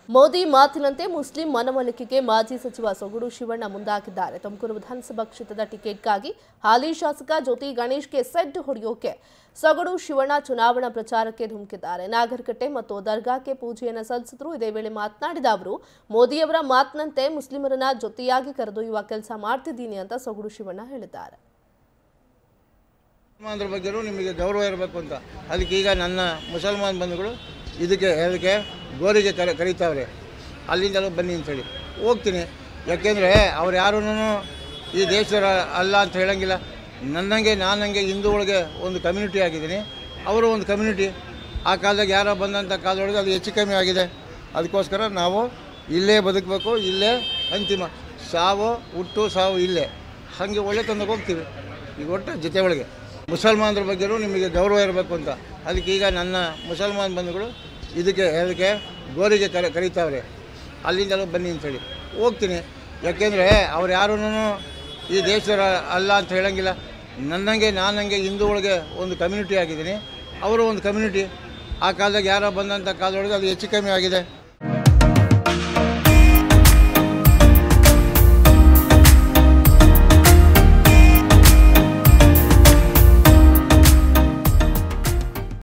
ಮೋದಿ ಮಾತಿನಂತೆ ಮುಸ್ಲಿಂ ಮನವೊಲಿಕೆಗೆ ಮಾಜಿ ಸಚಿವ ಸೊಗಡು ಶಿವಣ್ಣ ಮುಂದಾಗಿದ್ದಾರೆ. ತುಮಕೂರು ವಿಧಾನಸಭಾ ಕ್ಷೇತ್ರದ ಟಿಕೆಟ್ಗಾಗಿ ಹಾಲಿ ಶಾಸಕ ಜ್ಯೋತಿ ಗಣೇಶ್ಗೆ ಸೆಡ್ ಹೊಡೆಯೋಕೆ ಸೊಗಡು ಶಿವಣ್ಣ ಚುನಾವಣಾ ಪ್ರಚಾರಕ್ಕೆ ಧುಮುಕಿದ್ದಾರೆ. ನಾಗರಕಟ್ಟೆ ಮತ್ತು ದರ್ಗಾಕ್ಕೆ ಪೂಜೆಯನ್ನು ಸಲ್ಲಿಸಿದ್ರು. ಇದೇ ವೇಳೆ ಮಾತನಾಡಿದ ಅವರು, ಮೋದಿಯವರ ಮಾತಿನಂತೆ ಮುಸ್ಲಿಮರನ್ನ ಜೊತೆಯಾಗಿ ಕರೆದೊಯ್ಯುವ ಕೆಲಸ ಮಾಡ್ತಿದ್ದೀನಿ ಅಂತ ಸೊಗಡು ಶಿವಣ್ಣ ಹೇಳಿದ್ದಾರೆ. ಮುಸಲ್ಮಾನರ ಬಗ್ಗೆನೂ ನಿಮಗೆ ಗೌರವ ಇರಬೇಕು ಅಂತ ಅದಕ್ಕೆ ಈಗ ನನ್ನ ಮುಸಲ್ಮಾನ್ ಬಂಧುಗಳು ಇದಕ್ಕೆ ಗೋರಿಗೆ ಕರೀತಾವ್ರೆ. ಅಲ್ಲಿಂದಲೂ ಬನ್ನಿ ಅಂತೇಳಿ ಹೋಗ್ತೀನಿ. ಯಾಕೆಂದರೆ ಅವ್ರು ಯಾರೂ ಈ ದೇಶದ ಅಲ್ಲ ಅಂತ ಹೇಳಂಗಿಲ್ಲ. ನಾನಂಗೆ ಹಿಂದೂಗಳಿಗೆ ಒಂದು ಕಮ್ಯುನಿಟಿ ಆಗಿದ್ದೀನಿ, ಅವರು ಒಂದು ಕಮ್ಯುನಿಟಿ. ಆ ಕಾಲದಾಗ ಯಾರೋ ಬಂದಂಥ ಕಾಲದೊಳಗೆ ಅದು ಹೆಚ್ಚು ಕಮ್ಮಿ ಆಗಿದೆ. ಅದಕ್ಕೋಸ್ಕರ ನಾವು ಇಲ್ಲೇ ಬದುಕಬೇಕು, ಇಲ್ಲೇ ಅಂತಿಮ ಸಾವು ಹುಟ್ಟು ಸಾವು ಇಲ್ಲೇ, ಹಾಗೆ ಒಳ್ಳೆ ತಂದಾಗ ಹೋಗ್ತೀವಿ. ಈಗ ಒಟ್ಟು ಜೊತೆ ಒಳಗೆ ಮುಸಲ್ಮಾನರ ಬಗ್ಗೆನೂ ನಿಮಗೆ ಗೌರವ ಇರಬೇಕು ಅಂತ ಅದಕ್ಕೆ ಈಗ ನನ್ನ ಮುಸಲ್ಮಾನ್ ಬಂಧುಗಳು ಇದಕ್ಕೆ ಗೋರಿಗೆ ಕರೀತಾವ್ರೆ. ಅಲ್ಲಿಂದಲೂ ಬನ್ನಿ ಅಂತೇಳಿ ಹೋಗ್ತೀನಿ. ಯಾಕೆಂದರೆ ಅವ್ರು ಯಾರೂ ಈ ದೇಶದ ಅಲ್ಲ ಅಂತ ಹೇಳಂಗಿಲ್ಲ. ನಾನಂಗೆ ಹಿಂದೂಗಳಿಗೆ ಒಂದು ಕಮ್ಯುನಿಟಿ ಆಗಿದ್ದೀನಿ, ಅವರು ಒಂದು ಕಮ್ಯುನಿಟಿ. ಆ ಕಾಲದಾಗ ಯಾರೋ ಬಂದಂಥ ಕಾಲದೊಳಗೆ ಅದು ಹೆಚ್ಚು ಕಮ್ಮಿ ಆಗಿದೆ.